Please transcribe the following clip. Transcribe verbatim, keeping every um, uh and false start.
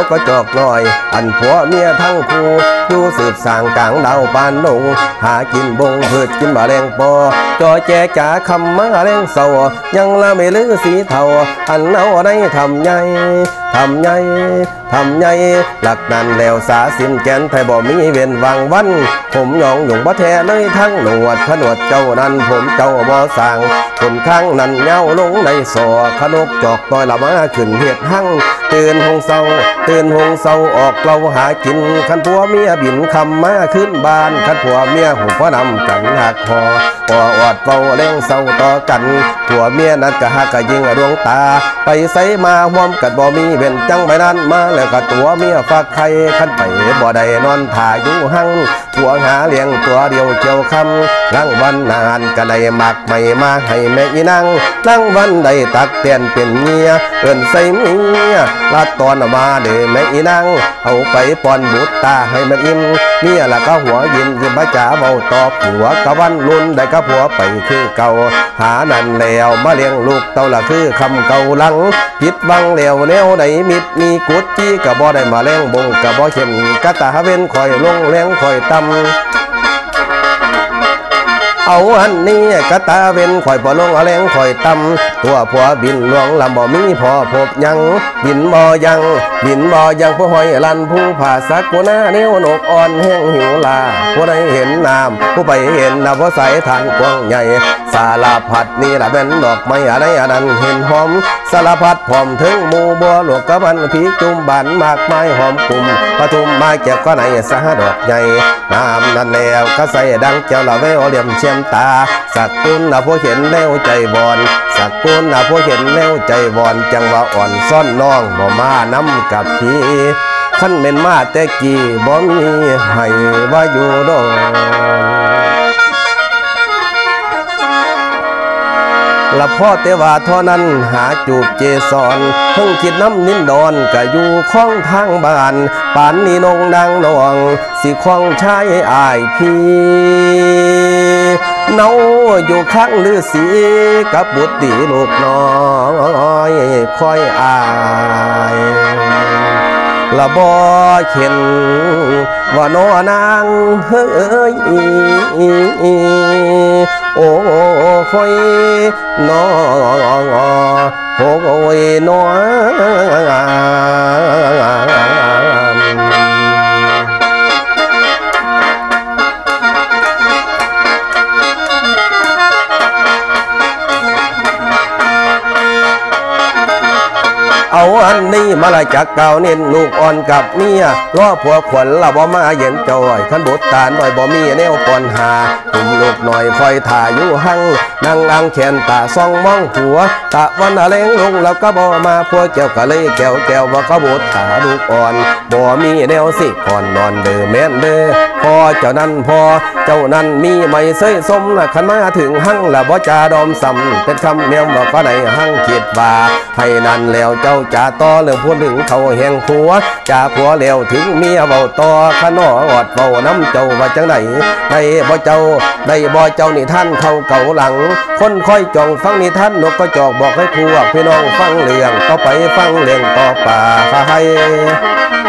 กกระจอกน้อยอันผัวเมียทั้งคู่อยู่สืบสางกลางดาวปานลงหากินบงพืชกินแมลงปอจอแจจ๋าคำมาแรงเศร้ายังละไม่ลือสีเทาอันเอาได้ทำใหญ่ทำใหญ่ทำใหญ่หลักนั้นแล้วสาสินแกนไทยบ่มีเวียนวังวันผมยองหยุ่งบ่แท้เลยทั้งหนวดขนวดเจ้านั้นผมเจ้าบ่สั่งคนข้างนั้นเงาลงในสอขนกจอกต่อยละมาขึ้นเห็ดหั่งตื่นหงเศร้าตื่นหงเศร้าออกเราหากินขันผัวเมียบินคำมาขึ้นบ้านขันผัวเมียหูพ่อนำกันหักคอพออดเฝ้าแรงเศร้าต่อกันผัวเมียนั้นก็หักก็ยิงดวงตาไปใส่มาห่วมกัดบ่มีเว้นจังไปนั้นมาแล้วก็ตัวเมียฝากไข่ขันไปบ่ได้นอนถ่าอยู่หั่งผัวหาเลี้ยงตัวเดียวเกี่ยวคำลังวันนานก็ได้หมักไม่มาให้แม่อีนางลังวันได้ตักเตียนเป็นเมียเอิ้นใส่เมียลาตอนมาเด้แม่อีนางเอาไปป้อนบุตรตาให้มันอิ่มเมียละก็หัวยิ้มยิ้มบ้าจ๋าเบาตอบผัวกะวันลุ่นได้ก็ผัวไปคือเก่าหานั่นแล้วมาเลี้ยงลูกเต่าละคือคำเก่าหลังผิดบังแล้วแนวไหนมิดมีกุดจี้กะบ่ได้มาแรงบงกะบ่เข้มกะตาเว้นคอยลงแรงคอยต่ำเอาอันนี้กะตาเว้นข่อยบ่ลงแรงข่อยต่ำตัวผัวบินหลวงลำบ่มีพอพบยังบินบ่ยังบินบ่ยังผู้หอยลันผู้ผ่าสักกูหน้าเนี้วนกอ่อนแห้งหิวลาผู้ใดเห็นน้ำผู้ไปเห็นน้ำเพราะใสทานกว้างใหญ่สารพัดนี่ละเป็นดอกไม้อะไรอันนั้นเห็นหอมสารพัดพร้อมถึงหมู่บัวหลวกกะมันผีจุ่มบานมากไม้หอมกลุ่มปทุมไม้เก็บก็ในสหดอกใหญ่น้ำนั่นแล้วก็ใส่ดังเจ้าละเววเหลี่ยมเชียมตาสักกุลนะผู้เห็นแล้วใจบอนสักกุลนะผู้เห็นแล้วใจบอนจังว่าอ่อนซ่อนน้องบ่มาน้ำกับพี่ขั้นเป็นมาแต่กี่บ่มีให้ว่าอยู่ดอกละพ่อเตว่าเท่านั้นหาจูบเจสอนเพิ่งคิดน้ำนินดอนก็อยู่ข้องทางบ้านป่านนี้นงนางนองสิคล้องชายอายพี่เนาอยู่ข้างลือสีกับบุตรตีลูกน้อยคอยอายละบ่เห็นว่าน้อนางเฮ้ยโอ้คอยน้อโอ้ยน้อเอาอันนี้มาละจากเก่าเน้นลูกอ่อนกับเมียล้อผัวขวัญละบ่มาเย็นจอยขันบุตรตาหน่อยบ่มีแนวปอนหาตุ่มลูกหน่อยคอยถ่ายอยู่หั่งนั่งอังแขนตาซ่องมองผัวตะวันอะไรลงแล้วก็บ่มาพวกเจ้ากะเลยแก้วแก้วว่าเขาบุตรตาลูกอ่อนบ่มีแนวสิก่อนนอนเด้อแม่นเด้อพอเจ้านั้นพอเจ้านั้นมีไม่เสยสมละขันมาถึงหั่งละบ่จาดอมซ้ำเป็นคำเมียมบอกก็ในหั่งคิดว่าให้นั่นแล้วเจ้าจ่าต่อเรื่องพูดถึงเขาแห่งผัวจ่าผัวเลี้ยวถึงเมียเบาต่อขนออดเบาน้ำเจ้าว่าจังไหนในบ่เจ้าในบ่เจ้านี่ท่านเขาเก่าหลังคนค่อยจ้องฟังนี่ท่านนกก็จอกบอกให้พวกพี่น้องฟังเรื่องต่อไปฟังเรื่องต่อป่าให้